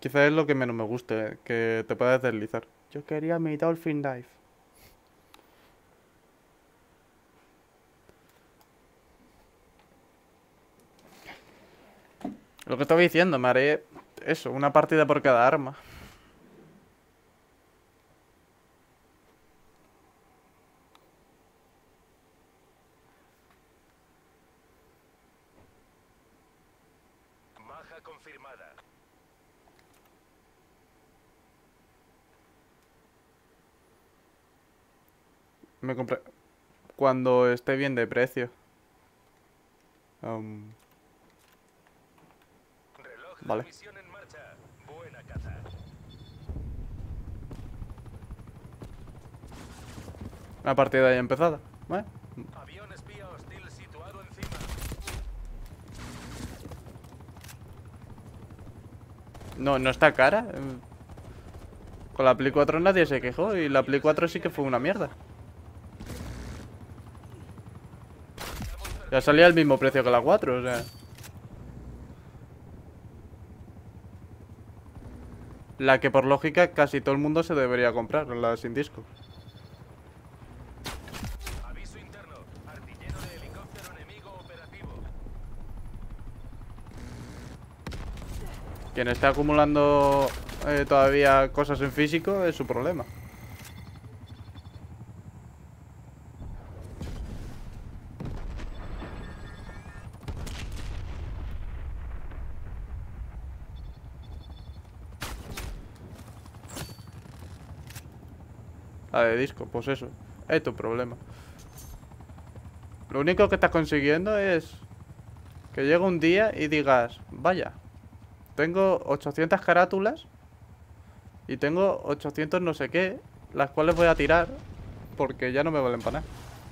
Quizás es lo que menos me guste, que te puedas deslizar. Yo quería mi Dolphin Dive. Lo que estaba diciendo, me haré eso, una partida por cada arma. Baja confirmada. Me compré cuando esté bien de precio. Reloj de Vale. misión en marcha. Buena caza. Una partida ya empezada. ¿Vale? Avión espía hostil situado encima. No, no está cara. Con la Play 4 nadie se quejó y la Play 4 sí que fue una mierda. Ya salía al mismo precio que la 4, o sea. La que por lógica casi todo el mundo se debería comprar, la sin disco. Aviso interno. Artillero de helicóptero enemigo operativo. Quien esté acumulando todavía cosas en físico es su problema. La de disco, pues eso. Es tu problema. Lo único que estás consiguiendo es que llegue un día y digas, vaya, tengo 800 carátulas y tengo 800 no sé qué, las cuales voy a tirar porque ya no me valen para nada.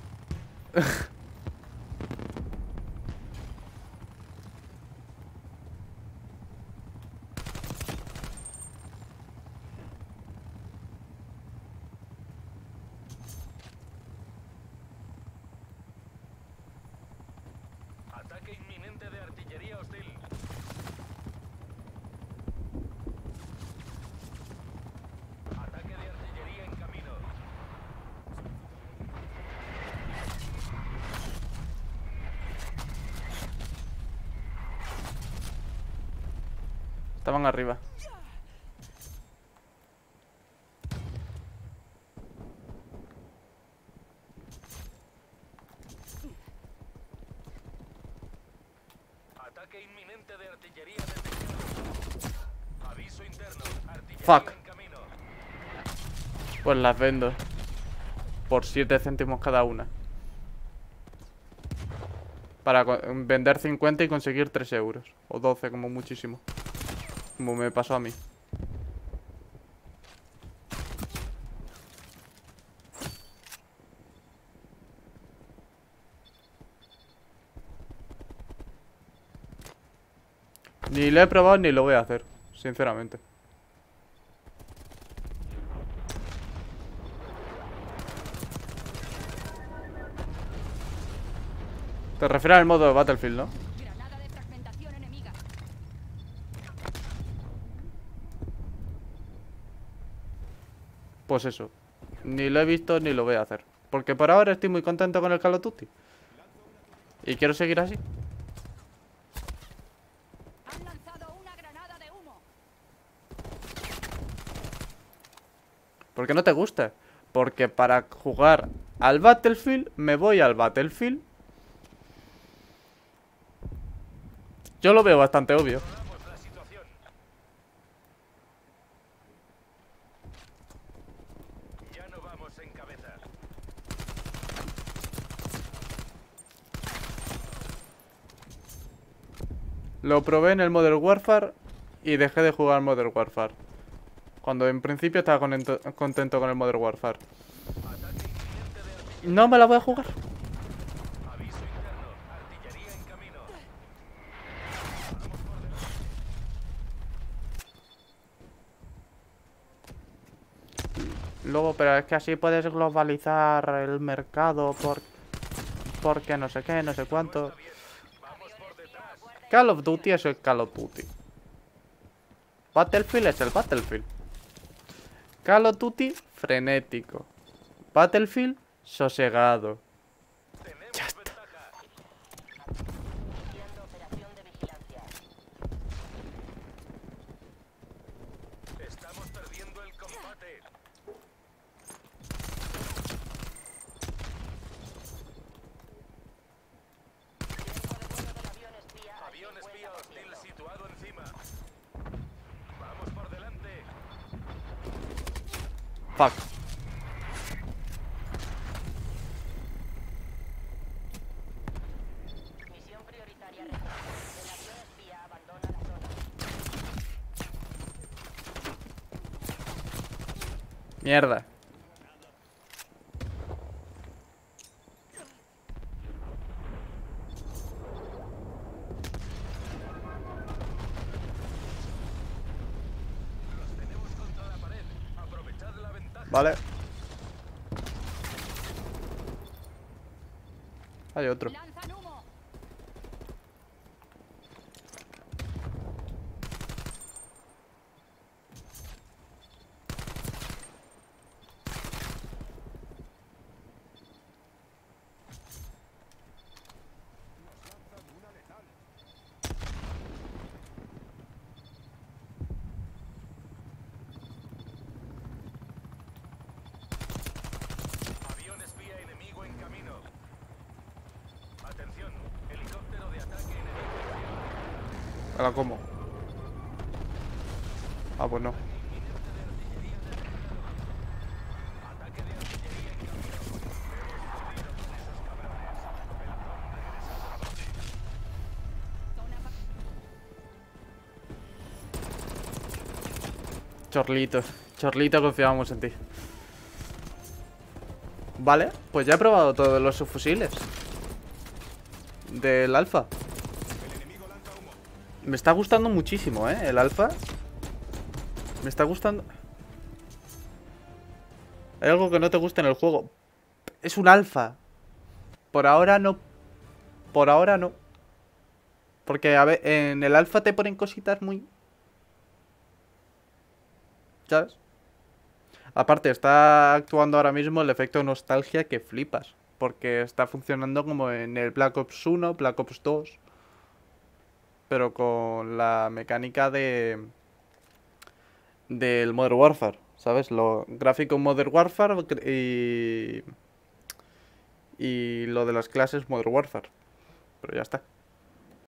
Ataque inminente de artillería hostil. Ataque de artillería en camino. Estaban arriba. Ataque inminente de artillería detectado. Aviso interno. Artillería Fuck. en camino. Pues las vendo. Por 7 céntimos cada una. Para vender 50 y conseguir 3 euros. O 12 como muchísimo. Como me pasó a mí. Ni lo he probado ni lo voy a hacer, sinceramente. Te refieres al modo de Battlefield, ¿no? Granada de fragmentación enemiga. Pues eso. Ni lo he visto ni lo voy a hacer. Porque por ahora estoy muy contento con el Call of Duty. Y quiero seguir así. Han lanzado una granada de humo. ¿Por qué no te gusta? Porque para jugar al Battlefield me voy al Battlefield. Yo lo veo bastante obvio. Controlamos la situación. Ya no vamos en cabeza. Lo probé en el Modern Warfare y dejé de jugar Modern Warfare. Cuando en principio estaba contento con el Modern Warfare. Ataque inminente de artillería. No me la voy a jugar. Aviso interno. Artillería en camino. Luego, pero es que así puedes globalizar el mercado porque no sé qué, no sé cuánto. Está bien. Vamos por detrás. Call of Duty, eso es Call of Duty. Battlefield es el Battlefield. Call of Duty, frenético. Battlefield, sosegado. Ya está. Iniciando operación de vigilancia. Estamos perdiendo el combate. Tiempo de vuelo del avión espía. Avión espía hostil situado encima. Vamos por delante. Fuck. Misión prioritaria resuelta. El avión espía abandona la zona. Mierda. Los tenemos contra la pared. Aprovechad la ventaja. Vale. Hay otro. ¡Lanzan humo! Avión espía enemigo en camino. Atención, helicóptero de ataque enemigo. ¿Ahora cómo? Ah, pues no. Ataque de artillería en camino. Hemos podido con esos cabrones. Pelotón, regresad a base. Zona pa- Chorlito. Chorlito, confiábamos en ti. Vale, pues ya he probado todos los subfusiles del alfa. Me está gustando muchísimo, el alfa. Me está gustando. Hay algo que no te gusta en el juego. Es un alfa. Por ahora no. Por ahora no. Porque, a ver, en el alfa te ponen cositas muy... ¿Sabes? Aparte, está actuando ahora mismo el efecto nostalgia que flipas. Porque está funcionando como en el Black Ops 1, Black Ops 2. Pero con la mecánica de... del Modern Warfare, ¿sabes? Lo gráfico Modern Warfare y lo de las clases Modern Warfare. Pero ya está.